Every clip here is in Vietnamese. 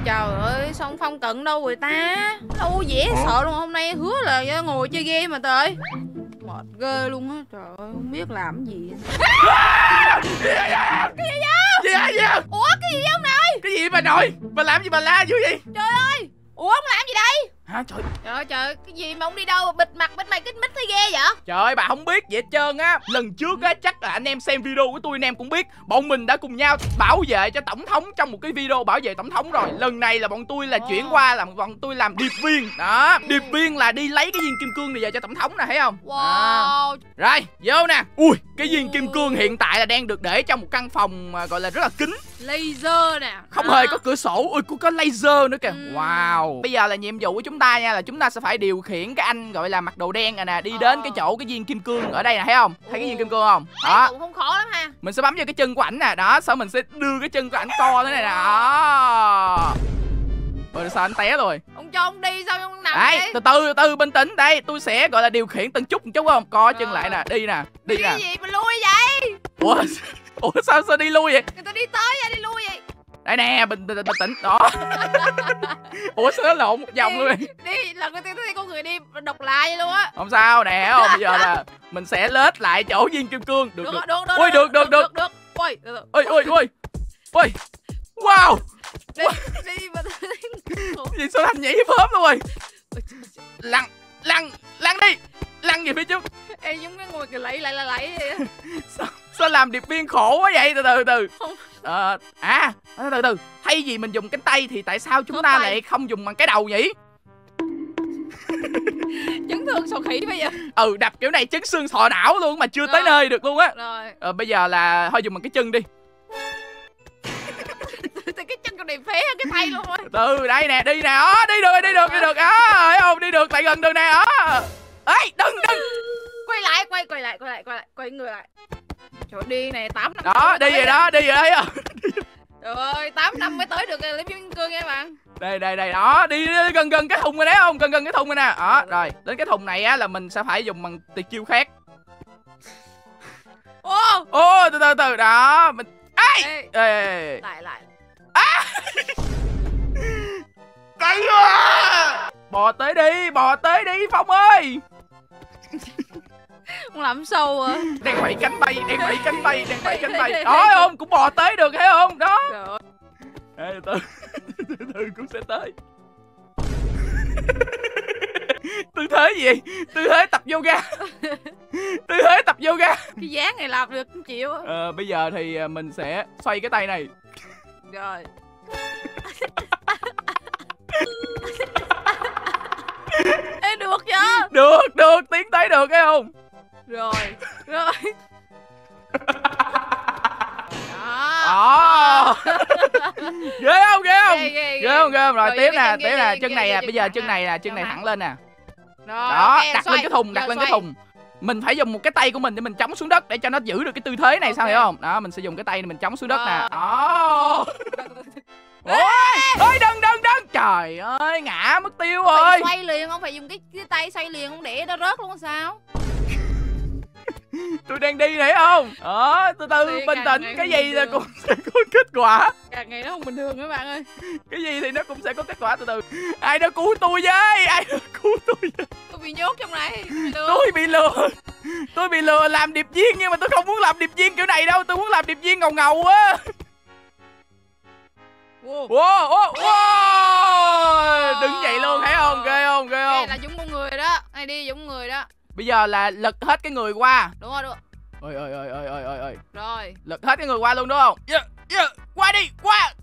trời ơi, sao Phong Cận đâu rồi ta? Đâu dễ sợ luôn, hôm nay hứa là ngồi chơi game mà trời ơi. Mệt ghê luôn á, trời ơi, không biết làm gì. Cái gì vậy? Gì vậy? Ủa cái gì vậy ông nội? Cái gì bà nội? Bà làm gì bà la dữ vậy? Trời ơi, ủa ông làm gì đây? Hả trời? Trời, cái gì mà ông đi đâu mà bịt mặt bịt mày cái mít thấy ghê vậy? Trời ơi bà không biết gì hết trơn á. Lần trước á chắc là anh em xem video của tôi anh em cũng biết, bọn mình đã cùng nhau bảo vệ cho tổng thống trong một cái video bảo vệ tổng thống rồi. Lần này là bọn tôi là chuyển qua làm bọn tôi làm điệp viên. Đó, điệp viên là đi lấy cái viên kim cương này về cho tổng thống nè, thấy không? Wow. Rồi, vô nè. Ui, cái viên kim cương hiện tại là đang được để trong một căn phòng mà gọi là rất là kín. Laser nè. Không hề có cửa sổ. Ui, có laser nữa kìa. Wow. Bây giờ là nhiệm vụ của chúng ta nha, là chúng ta sẽ phải điều khiển cái anh gọi là mặc đồ đen này nè đi đến cái chỗ cái viên kim cương ở đây nè, thấy không? Thấy cái viên kim cương không? Đó. Cũng không khó lắm ha. Mình sẽ bấm vào cái chân của ảnh nè, đó, sau mình sẽ đưa cái chân của ảnh co thế này nè. Đó. Rồi sao anh té rồi? Ông cho ông đi sao ông nằm Đấy, vậy? từ từ bình tĩnh. Đây, tôi sẽ gọi là điều khiển từng chút một chút không? Co chân lại nè, đi nè, đi nè. Cái gì mà lui vậy? Ủa sao đi lui vậy? Người ta đi tới ra đi lui vậy. Đây nè, bình tĩnh. Đó. Ủa sao nó lộn một vòng luôn vậy? Đi, lần đầu tiên tôi thấy con người đi độc lạ vậy luôn á. Không sao nè, không? Bây giờ là mình sẽ lết lại chỗ viên kim cương. Được. Ui, được. Ui. Wow. Đi mà Gì sao thành nhảy phớp luôn rồi. Lăn đi. Lăn về phía trước. Ê, giống cái ngồi kìa lạy vậy á. Sao làm điệp viên khổ quá vậy? Từ. Không. Từ. Thay vì mình dùng cánh tay thì tại sao chúng ta lại không dùng bằng cái đầu nhỉ? Chấn thương sọ khỉ bây giờ. Đập kiểu này chấn xương sọ não luôn mà chưa tới nơi được luôn á. Rồi. Bây giờ là thôi dùng bằng cái chân đi. Cái chân con này phế hơn cái tay luôn rồi. Từ đây nè, đi nè. Đi được. Thấy không? Đi được lại gần được nè. Ê, đừng. Quay người lại. Trời đi này 8 năm. Đó, đi rồi thấy không? Trời ơi, 8 năm mới tới được lấy viên cương nha bạn. Đây, đó, đi gần cái thùng này đấy không? Gần cái thùng này nè. Đó, rồi, đến cái thùng này á là mình sẽ phải dùng bằng tuyệt chiêu khác. Ô, từ đó, mình Ê. Lại. Cay quá. Bò tới đi Phong ơi. Không làm sâu à. Đang bậy cánh bay. Đó không? Cũng bò tới được thấy không? Đó. Ê, từ cũng sẽ tới. Tư thế gì? Tư thế tập yoga. Cái dáng này làm được không chịu. Bây giờ thì mình sẽ xoay cái tay này. Rồi. Ê, được chưa? Được, tiến tới được thấy không? Rồi. Đó. Ghê không? Ghê không? Rồi tiếp nè, chân này bây giờ chân này thẳng lên nè. Đó, đặt lên cái thùng. Mình phải dùng một cái tay của mình để mình chống xuống đất để cho nó giữ được cái tư thế này, sao hiểu không? Đó, mình sẽ dùng cái tay này mình chống xuống đất nè. Đó. Ôi, đừng. Trời ơi, ngã mất tiêu rồi. Phải xoay liền, không phải dùng cái tay xoay liền, không để nó rớt luôn sao? Tôi đang đi thấy không? Từ bình tĩnh, cái gì là cũng sẽ có kết quả. Càng ngày nó không bình thường các bạn ơi. Cái gì thì nó cũng sẽ có kết quả. Từ ai đó cứu tôi với. Tôi bị nhốt trong này. Tôi bị lừa làm điệp viên, nhưng mà tôi không muốn làm điệp viên kiểu này đâu. Tôi muốn làm điệp viên ngầu á. Wow. Đứng dậy luôn thấy không? Ghê không? Đây là giống con người đó. Này đi giống người đó. Bây giờ là lật hết cái người qua. Đúng rồi. Ôi. Rồi. Lật hết cái người qua luôn đúng không? Yeah. Qua đi. Qua.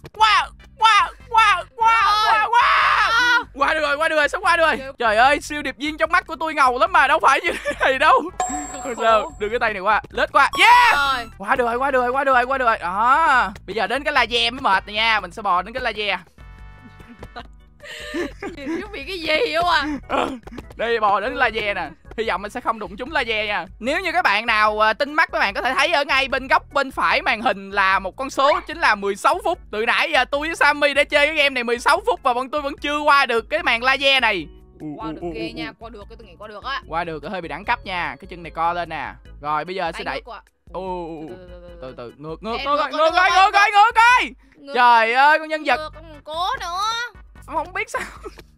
Qua được rồi, sắp qua được rồi. Trời ơi, siêu điệp viên trong mắt của tôi ngầu lắm mà, đâu phải như thế này đâu. Sao? Đưa cái tay này qua, lết qua. Yeah. Rồi. Qua được rồi. Đó. Bây giờ đến cái laser mới mệt này nha, mình sẽ bò đến cái laser. Chú bị cái gì không à? Đây, bò đến laser nè. Hy vọng mình sẽ không đụng trúng laser nha. Nếu như các bạn nào tinh mắt, các bạn có thể thấy ở ngay bên góc bên phải màn hình là một con số, chính là 16 phút. Từ nãy giờ tôi với Sammy đã chơi cái game này 16 phút và bọn tôi vẫn chưa qua được cái màn laser này. Qua được ghê nha, qua được, tôi nghĩ qua được á. Qua được hơi bị đẳng cấp nha. Cái chân này co lên nè. Rồi bây giờ sẽ đẩy. Từ ngược. Trời ơi, con nhân vật cố nữa. Không biết sao.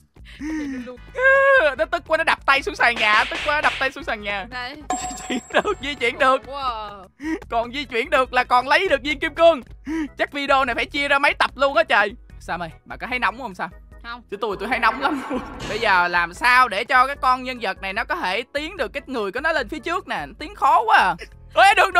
Nó tức quá nó đập tay xuống sàn nhà, tức quá đập tay xuống sàn nhà. Đây. Di chuyển được. Wow. Còn di chuyển được là còn lấy được viên kim cương. Chắc video này phải chia ra mấy tập luôn á trời. Sam ơi, bà có thấy nóng không Sam? Không. Chứ tôi thấy nóng lắm. Bây giờ làm sao để cho cái con nhân vật này nó có thể tiến được cái người của nó lên phía trước nè. Nó tiến khó quá à. Ê, được.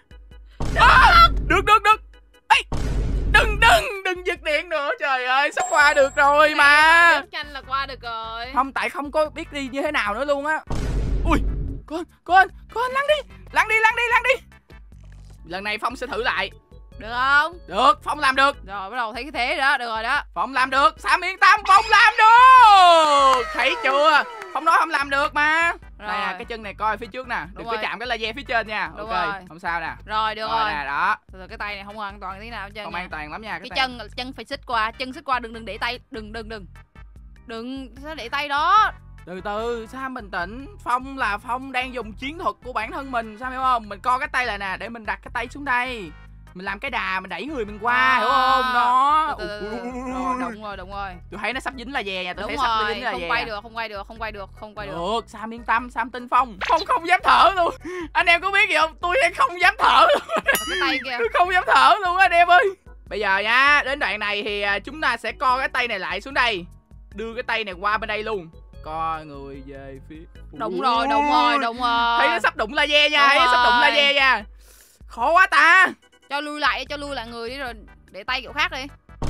Được. Ê, đừng giật điện nữa. Trời ơi, sắp qua được rồi mà. Rất nhanh là qua được rồi. Không, tại không có biết đi như thế nào nữa luôn á. Ui, con lăn đi. Lần này Phong sẽ thử lại. Được không? Được, Phong làm được. Rồi bắt đầu thấy cái thế đó, được rồi đó. Phong làm được, Sam yên tâm, Phong làm được. Thấy chưa? Phong nói không làm được mà. Đây nè, cái chân này coi phía trước nè, đừng có chạm cái laser phía trên nha. Đúng ok, rồi. Không sao nè. Rồi được rồi. Nè, đó. Rồi cái tay này không an toàn tí nào hết trơn. Không an toàn lắm nha. Cái chân phải xích qua, đừng để tay, đừng sao để tay đó. Từ từ, Sam bình tĩnh. Phong là Phong đang dùng chiến thuật của bản thân mình, Sam hiểu không? Mình co cái tay lại nè, để mình đặt cái tay xuống đây. Mình làm cái đà, mình đẩy người mình qua, hiểu không? Đó. Đúng rồi. Tôi thấy nó sắp dính laser nha, tôi thấy rồi. sắp dính laser. Không quay được. Được, Sam yên tâm, Sam tin Phong. Phong không dám thở luôn. Anh em có biết gì không? Tôi không dám thở luôn. Cái tay kìa. Tôi không dám thở luôn anh em ơi. Bây giờ nha, đến đoạn này thì chúng ta sẽ co cái tay này lại xuống đây. Đưa cái tay này qua bên đây luôn. Co người về phía. Đúng rồi. Thấy nó sắp đụng laser nha, sắp đụng laser nha. Khó quá ta. Cho lui lại người đi rồi để tay kiểu khác đi.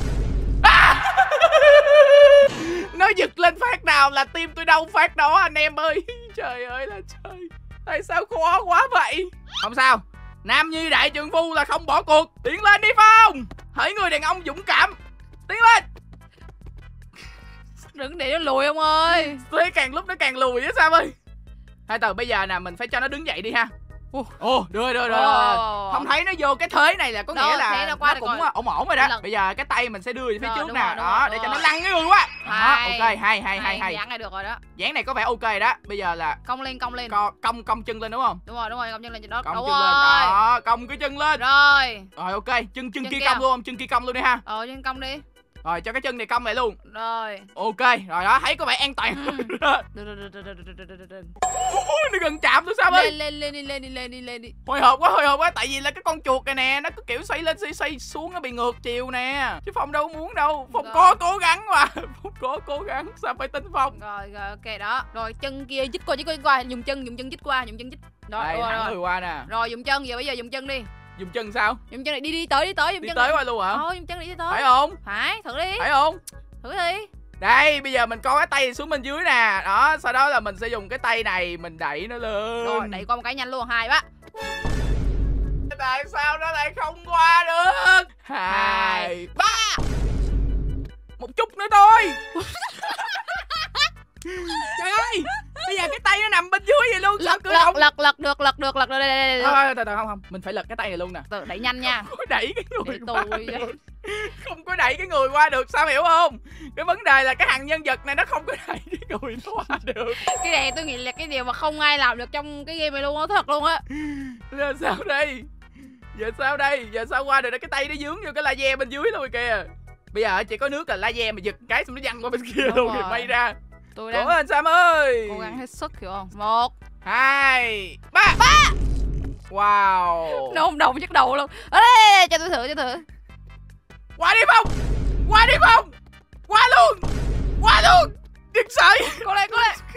Nó giật lên phát nào là tim tôi đau phát đó anh em ơi. Trời ơi là trời. Tại sao khó quá vậy? Không sao. Nam nhi đại trượng phu là không bỏ cuộc. Tiến lên đi Phong. Hỡi người đàn ông dũng cảm. Tiến lên. Đừng để nó lùi ông ơi. Tôi thấy càng lúc nó càng lùi á Sam ơi. Hai từ bây giờ nè, mình phải cho nó đứng dậy đi ha. Ồ, được. Không thấy nó vô cái thế này là có nghĩa là nó cũng ổn rồi đó. Bây giờ cái tay mình sẽ đưa về phía trước nè. Đó, để cho nó lăn cái người quá. Đó, ok, hay. Dáng này được rồi đó. Dáng này có vẻ ok đó. Bây giờ là cong lên. Cong chân lên đúng không? Đúng rồi, cong chân lên trên đó. Cong chân lên. Đó, cong cái chân lên. Rồi. Rồi ok, chân kia cong luôn không? Chân kia cong luôn đi ha. Chân cong đi. Rồi cho cái chân này cong lại luôn. Rồi. Ok, rồi đó, thấy có vẻ an toàn. Nó gần chạm tôi sao ơi? Lên đi. Hồi hộp quá, tại vì là cái con chuột này nè, nó cứ kiểu xoay lên xoay xuống, nó bị ngược chiều nè. Chứ Phong đâu muốn đâu. Phong có cố gắng mà. Phong có cố gắng, sao phải tin Phong. Rồi ok đó. Rồi chân kia dít qua, dùng chân dít qua, Rồi, rồi qua nè. Rồi dùng chân, bây giờ dùng chân đi. Dùng chân sao? Dùng chân này đi tới dùng chân. Tới qua luôn hả? Dùng chân này đi tới. Phải không? Phải, thử đi. Phải không? Thử đi. Đây, bây giờ mình co cái tay xuống bên dưới nè. Đó, sau đó là mình sẽ dùng cái tay này mình đẩy nó lên. Rồi, đẩy qua một cái nhanh luôn, 2 bác. Tại sao nó lại không qua được? 2, 3. Một chút nữa thôi. Trời ơi, bây giờ cái tay nó nằm bên dưới vậy luôn. Sao cứ không? Lật được đây. Thôi, không, mình phải lật cái tay này luôn nè. Tự đẩy nhanh nha. Không có đẩy cái người qua được. Không có đẩy cái người qua được, sao hiểu không? Cái vấn đề là cái thằng nhân vật này nó không có đẩy cái người nó qua được. Cái này tôi nghĩ là cái điều mà không ai làm được trong cái game này luôn á, thật luôn á. Giờ sao đây? Giờ sao qua được? Cái tay nó dướng vô cái laser bên dưới luôn kìa. Bây giờ chỉ có nước là laser mà giật cái xong nó văng qua bên kia luôn thì bay ra. Tôi đang cố lên Sam ơi. Cố gắng hết sức hiểu không? 1, 2, 3. Wow. Nó không đồng chắc đầu luôn. Ê, cho tôi thử. Qua đi Phong. Qua luôn. Đừng sợ. Cố lên.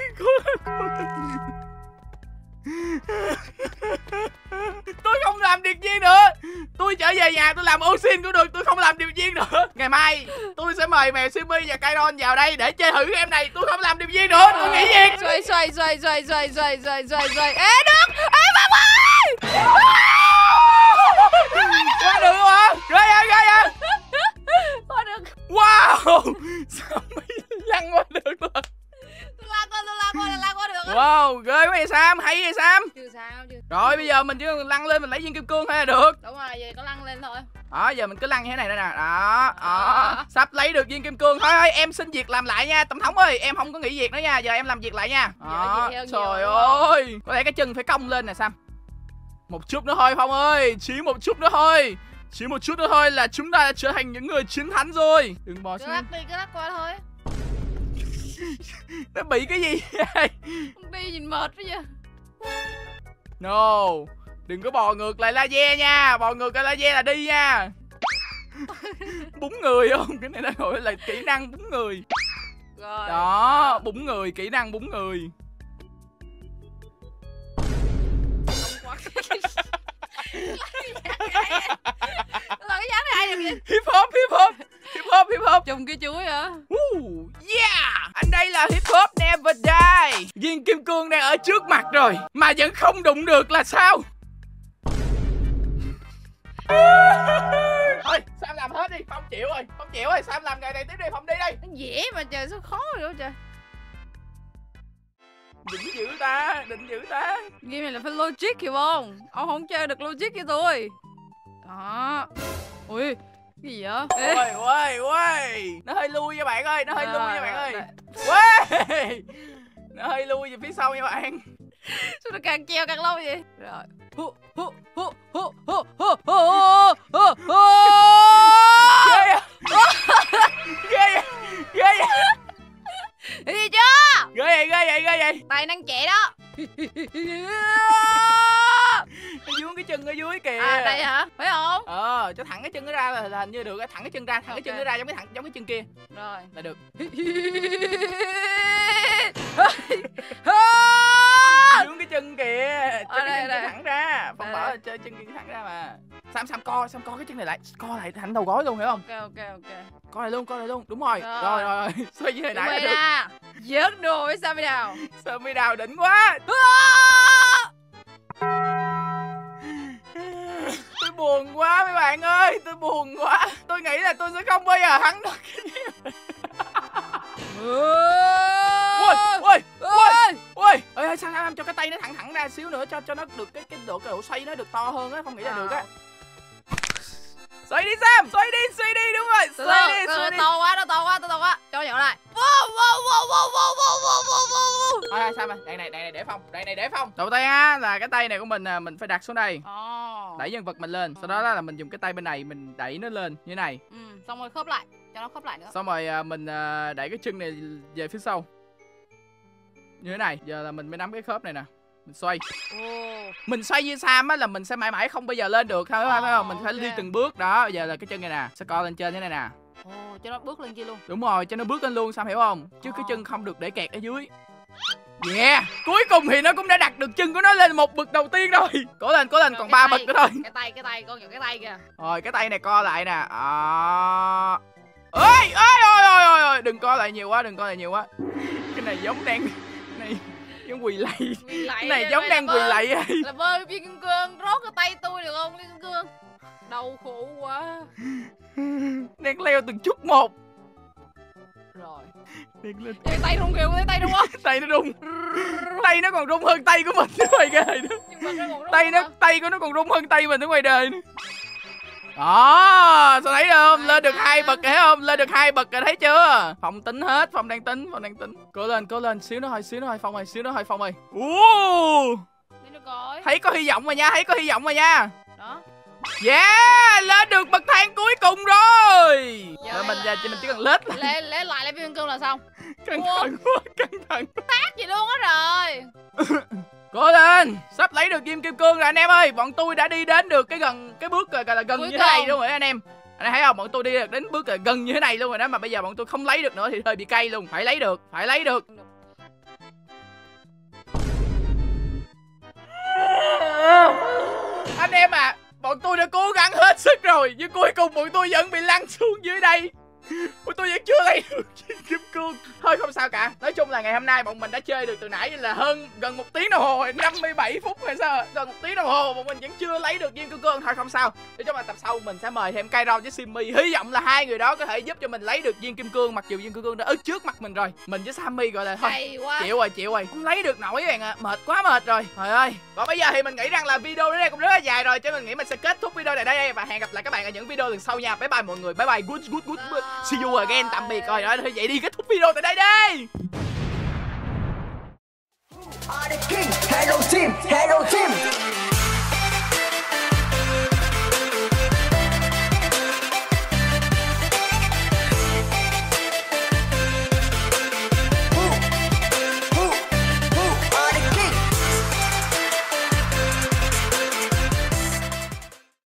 Tôi không làm điệp viên nữa. Tôi trở về nhà tôi làm ô xin cũng được. Tôi không làm điệp viên nữa. Ngày mai tôi sẽ mời mèo Simmy và Kairon vào đây để chơi thử game này. Tôi không làm điệp viên nữa. Tôi nghỉ việc. Xoay. Ê được. Ê Phong ơi. Qua được không hả? Ghê. Qua được. Wow. Sao mới lăn qua được rồi? Tôi lăn qua được. Wow, ghê quá vậy Sam, hay vậy Sam. Chưa sao. Rồi bây giờ mình chỉ lăn lên mình lấy viên kim cương thôi là được. Đúng rồi, giờ có lăn lên thôi. Đó, giờ mình cứ lăn như thế này đây nè. Đó. Sắp lấy được viên kim cương. Thôi em xin việc làm lại nha tổng thống ơi, em không có nghỉ việc nữa nha, giờ em làm việc lại nha. Đó. Trời ơi. Có lẽ cái chân phải cong lên nè Sam. Một chút nữa thôi Phong ơi, chỉ một chút nữa thôi. Chỉ một chút nữa thôi là chúng ta đã trở thành những người chiến thắng rồi. Đừng bò xuống. Cứ lắc qua thôi. Nó bị cái gì vậy? Đi nhìn mệt quá vậy. No, đừng có bò ngược lại laser nha. Bò ngược lại laser là đi nha. Búng người không? Cái này nó gọi là kỹ năng búng người. Rồi. Đó, búng người, kỹ năng búng người. Là cái dáng này ai vậy? Hip hop. Trùng cái chuối hả? Yeah, anh đây là hip hop never die. Viên kim cương đang ở trước mặt rồi mà vẫn không đụng được là sao? Thôi, Sam làm hết đi, Phong chịu rồi, Sam làm ngày này tiếp đi, Phong đi đây. Nó dễ mà trời, sao khó vậy trời. Định giữ ta. Game này là phải logic hiểu không? Ông không chơi được logic với tôi. Đó. Ui, cái gì vậy? Ôi, nó hơi lui nha bạn ơi, Nó hơi lui về phía sau nha bạn. Sao nó càng treo càng lâu vậy? Rồi. Ghê vậy. Đi chưa? Ghê vậy. Tài năng trẻ đó. Nó dướng cái chân ở dưới kìa. À đây hả? Phải không? Cho thẳng cái chân nó ra là hình như được. Thẳng cái chân ra, cái chân nó ra giống cái chân kia. Rồi. Là được. Dướng cái chân kìa. Chân thẳng ra. Phong bảo là chơi chân kia thẳng ra mà. Sam co cái chân này lại. Co lại thành đầu gối luôn hiểu không? Ok. Co lại luôn. Đúng rồi. Rồi. Xoay như hồi nãy được. Giỡn đồ với Sammy Đào. Sammy Đào đỉnh quá. Tôi buồn quá mấy bạn ơi, tôi nghĩ là tôi sẽ không bao giờ thắng được cái game. Ôi, sao cho cái tay nó thẳng ra xíu nữa cho nó được cái độ xoay nó được to hơn á, không nghĩ là được á. Xoay đi Sam, xoay đi đúng rồi. Xoay đi. To quá, cho nhỏ lại. Thôi Sam ơi, đạn này để Phong. Đầu tiên á là cái tay này của mình phải đặt xuống đây. Đẩy nhân vật mình lên, sau đó là mình dùng cái tay bên này mình đẩy nó lên như thế này. Xong rồi khớp lại, cho nó khớp lại nữa. Xong rồi mình đẩy cái chân này về phía sau. Như thế này, giờ là mình mới nắm cái khớp này nè. Mình xoay. Mình xoay như Sam á là mình sẽ mãi mãi không bao giờ lên được, phải không? Mình phải đi từng bước đó. Bây giờ là cái chân này nè, sẽ co lên trên thế này nè. Cho nó bước lên kia luôn. Đúng rồi, cho nó bước lên luôn, Sam hiểu không? Chứ cái chân không được để kẹt ở dưới. Yeah, cuối cùng thì nó cũng đã đặt được chân của nó lên một bậc đầu tiên rồi. Cố lên, còn 3 bậc nữa thôi. Cái tay, con nhìn cái tay kìa. Rồi, cái tay này co lại nè. Ôi, đừng co lại nhiều quá. Cái này giống đang giống quỳ lạy. Cái này giống đang quỳ lạy vậy. Là bơi viên kim cương rót cái tay tôi được không viên kim cương? Đau khổ quá. Đang leo từng chút một. Rồi. Lên. Tay rung kìa, tay rung quá. Tay nó rung. Tay nó còn rung hơn tay của mình nữa ngoài đời nữa. Tay của nó còn rung hơn tay mình ở ngoài đời nữa. Đó, sao thấy được không? Lên được 2 bậc thấy không? Lên được 2 bậc rồi thấy chưa? Phong tính hết, Phong đang tính. Cố lên, xíu nữa thôi Phong ơi. Thấy có hy vọng rồi nha, Đó. Yeah, lên được bậc thang cuối cùng rồi. Rồi mình chỉ cần lết lại viên kim cương là xong. Căng thẳng. Tác gì luôn á rồi. Cố lên, sắp lấy được viên kim cương rồi anh em ơi. Bọn tôi đã đi đến được cái bước gọi là gần như thế này luôn rồi anh em. Anh thấy không? Bọn tôi đi được đến bước gần như thế này luôn rồi đó, mà bây giờ bọn tôi không lấy được nữa thì hơi bị cay luôn. Phải lấy được. Anh em à, bọn tôi đã cố gắng hết sức rồi, nhưng cuối cùng bọn tôi vẫn bị lăn xuống dưới đây. Bọn tôi vẫn chưa lấy được viên kim cương. Thôi không sao cả. Nói chung là ngày hôm nay bọn mình đã chơi được từ nãy là gần 1 tiếng đồng hồ, 57 phút hay sao. Gần 1 tiếng đồng hồ bọn mình vẫn chưa lấy được viên kim cương. Thôi không sao. Nói chung là tập sau mình sẽ mời thêm Kairon với Simmy. Hy vọng là hai người đó có thể giúp cho mình lấy được viên kim cương, mặc dù viên kim cương đã ở trước mặt mình rồi. Mình với Sammy gọi là thôi chịu rồi, không lấy được nổi bạn ạ. Mệt rồi. Trời ơi. Và bây giờ thì mình nghĩ rằng là video đến đây cũng rất là dài rồi, cho mình nghĩ mình sẽ kết thúc video này đây và hẹn gặp lại các bạn ở những video lần sau nha. Bye bye mọi người. Bye bye. Good. See you again. Tạm biệt rồi. Thôi vậy đi, kết thúc video tại đây đi. Hello team.